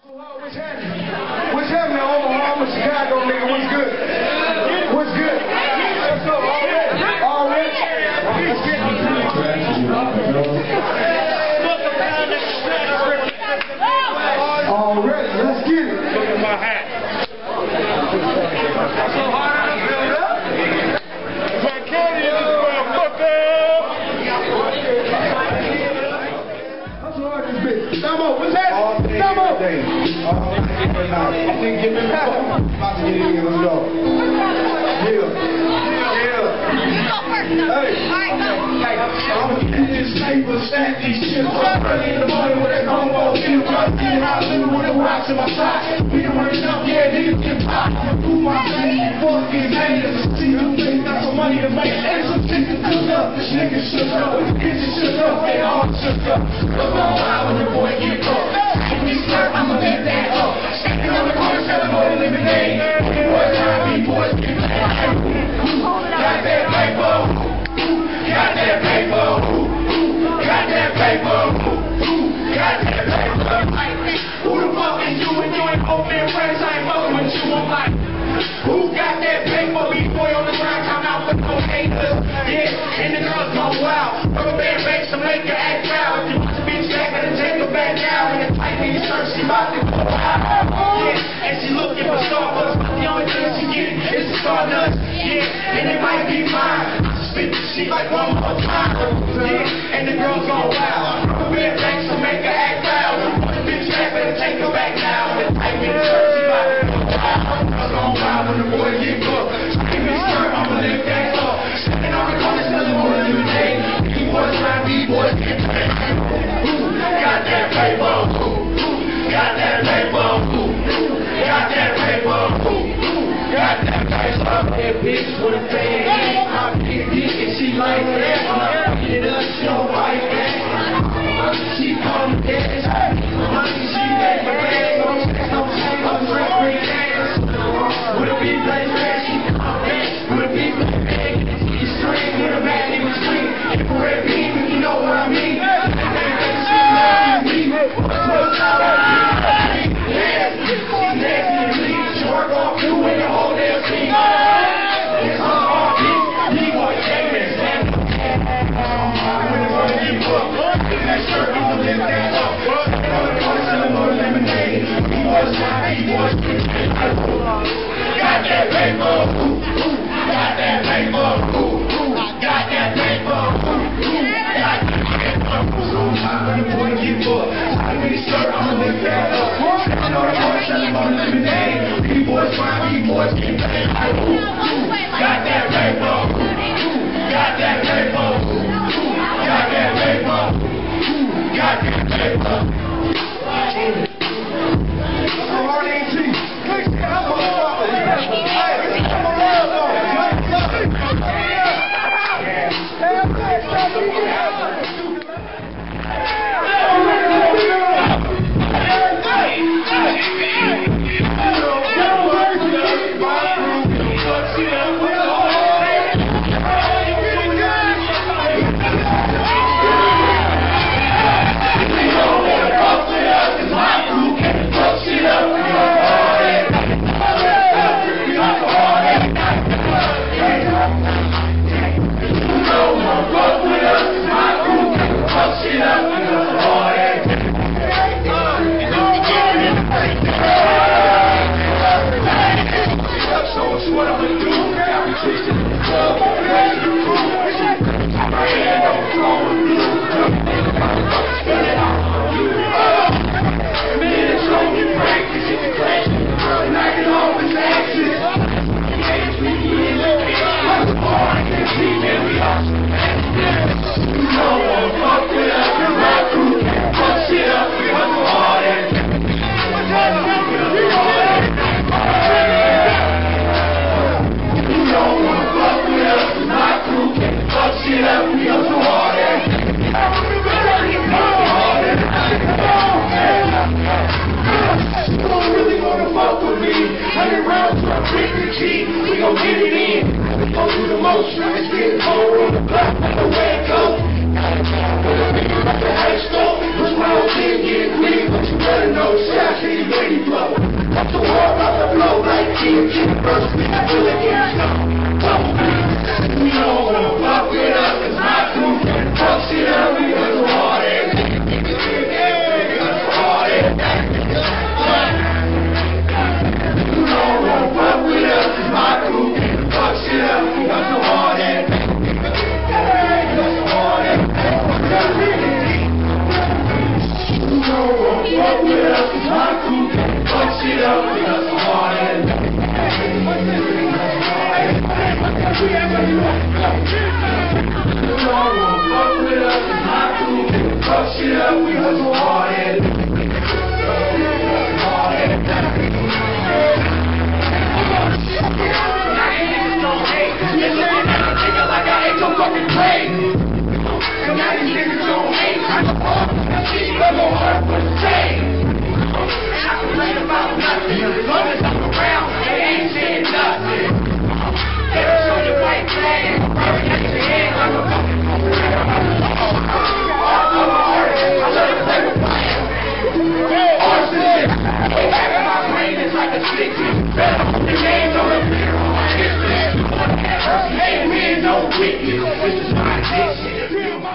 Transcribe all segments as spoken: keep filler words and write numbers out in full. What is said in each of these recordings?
What's happening? What's happening, Omaha? I'm a Chicago nigga. What's good? What's good? What's up? Already? Already? Let's get it. Already? Let's get it. Look at my hat. I'm so hard to build up. My candy in this motherfucker. I'm so hard to bitch. Damo, what's happening? Damo. I think get me back. I'm about to get in here. Let's go. Yeah. Yeah. Hey. I'm gonna get this paper, stack these chips up early in the morning with that combo. Get it right, get it out, living with the rocks in my side. We done worked up, yeah, niggas get pop. Who my baby, fucking haters. See who think got some money to make. And some chicken cook up. This nigga shook up. This bitch shook up. They all shook up. Look on wild when the boy get caught. I'ma live that up. Standing on the corner selling more than lemonade. Boys trying to be boys. Got that paper. Got that paper. Got that paper. Got that paper. Who the fuck is you and you ain't open friends? I ain't fucking with you. I'm like, who got that paper? B-boy on the ground, come out with no haters. Yeah, and the girls go wild. Rubber band makes them make her act proud. If you want to be back, better take her back now. And it's like when you search, she about to go out. Yeah, and she looking for Starbucks, but the only thing she get is the Stardust. Yeah, and it might be mine. Spit the shit like one more time. Yeah, and the girls go wild. Rubber band makes them make her act proud. If you want to bitch back, better take her back now. And it's like when you search, she about to go out. Girls go wild when the boy get booked. Give me skirt, I'ma lift that up. Standing on the corner, selling more than you think. B-boys trying B-boys get paid. Got that paper, got that paper, got that paper, got that paper. That bitch with a bag, I get dick and she like that. When I get it up, she don't fight back. She call me dad, money she made my bag. No sex, no sex, no drink, bring ass. With a big black bag, she come back. With a big black bag, she string. With a bag in the street, infrared beam, you know what I mean. Got that paper, got that paper, got that paper, got that paper. So I'm gonna get booked. I'm gonna start, I'm gonna lift that up. Standing on the corner, selling more lemonade. B-boys trying, B-boys get paid. Got that paper, got that paper, got that paper, got that paper. We gon' get it in. We gon' do the most. It's getting cold on the block like the way it goes. With a nigga like the high school. What's wrong with you? Get weak. better know shit, see you when you blow. Up the war, about to blow like King King first, we can do it again. We don't wanna fuck with us, it's my crew. Fuck shit up, we got so hard at it. We got so hard at it. You don't wanna fuck with us, it's my crew. Fuck shit up, we got so hard at it. We got so hard at it. You don't wanna fuck with us, it's my crew. Fuck shit up, we got so hard at it. You don't wanna fuck with us, it's my crew. Fuck shit up, we got so hard at it. Like I ain't no fucking play. So now these niggas don't hate. I'm a fuck, shit, I'm a heart for the same. And I complain about nothing. As long as I'm around, they ain't saying nothing. They can show your white flag and burn at your head like a fucking I'm a artist, I love to play with fire. Arsonist, they have in my brain, it's like a stick. The names on the mirror, hey, we ain't no weakness. This is my addiction.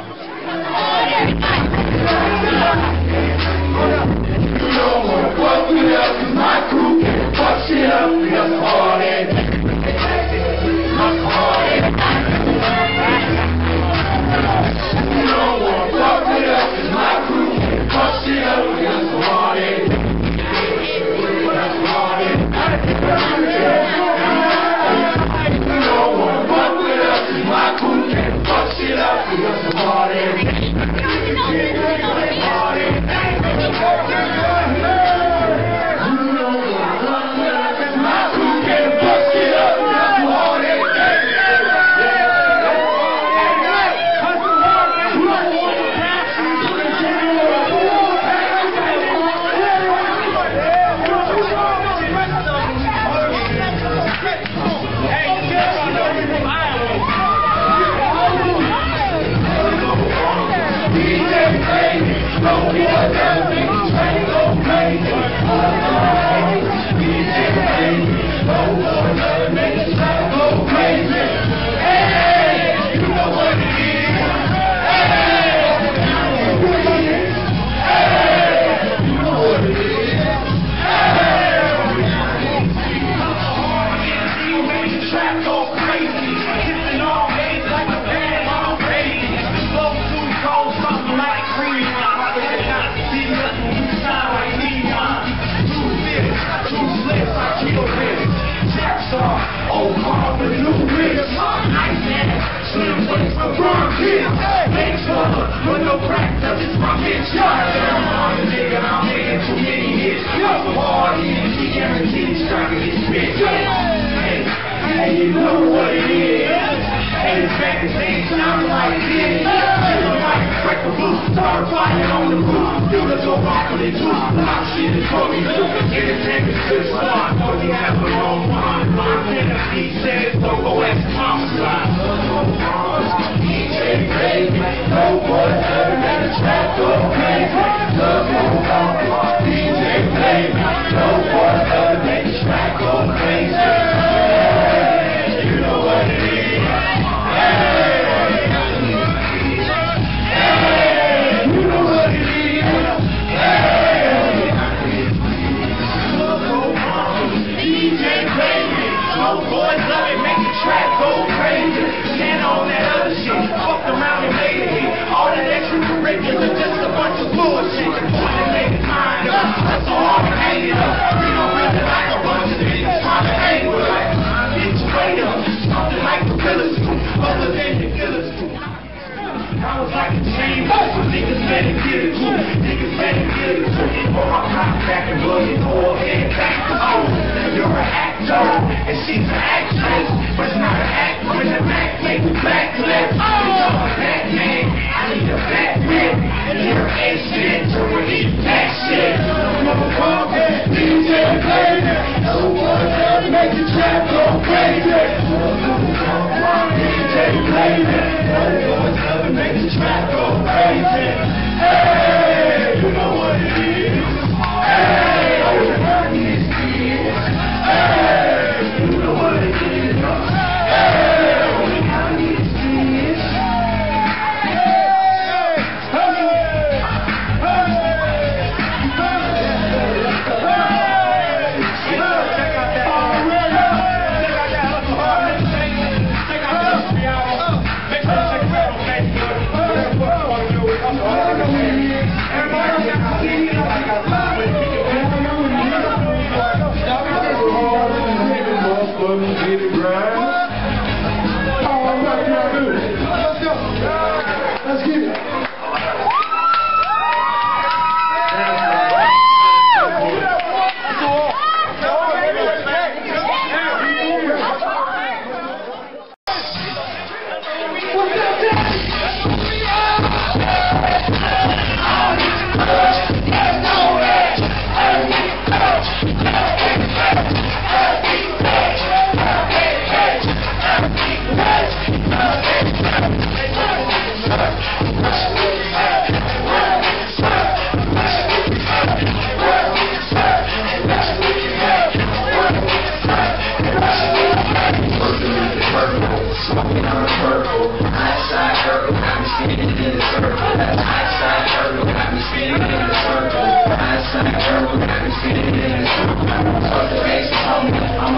You don't wanna fuck with us, cause my crew can fuck shit up. We got some hard at it. Some hard at it. You don't wanna fuck with us, cause my crew can fuck shit up. We got some hard at it. We got some hard at it. My crew can fuck shit up, we got some hard at it. Hard at it. My crew can fuck shit up, we got some hard at it. But no crack, cause it's my bitch. I'm a nigga, I'm making too many hits. So hard, he guaranteed striking his bitch. Hey, hey, you know what it is. Hey, it's back and things sound like this. You like crack the roof, start fighting on the roof. You the go off with it too. My shit is fucking too. Get it taken to the spot, cause he has the wrong mind. My nigga, he said, so go ask homicide. D J Baby, no boy ever let the track go crazy. Love you, D J Baby, no boy ever let the track go crazy. Hey, you know what it is. Hey, hey, you know what it is. Hey, D J Baby, no boys love it, make the track go crazy. Stand on that other shit, fucked around and made it hit. All that extracurricular, just a bunch of bullshit. Trying to make it mind up, that's so hard to hang it up. We don't really like a bunch of niggas trying to hang with us. Get your weight up, something like the Killers do, other than the Killers do. I was like a chain, so niggas better get it too. Niggas better get it too. Or I'll pop back and blow your whole head back. Oh, you're an actor, and she's an actress, but it's not an act. When the back make the back flip, oh, I'm a Batman, I need a Batman. And you're a shit, so we need that shit. Motherfucker, D J Baby, no one ever make the trap go crazy. D J Baby, no one ever make the trap go crazy. Hey, you know what it is. smoking on purple. Outside purple, got me spinning in a circle. Outside purple, got me spinning in a circle. Outside purple, got me spinning in a circle. Fuck the basics, homie. I'm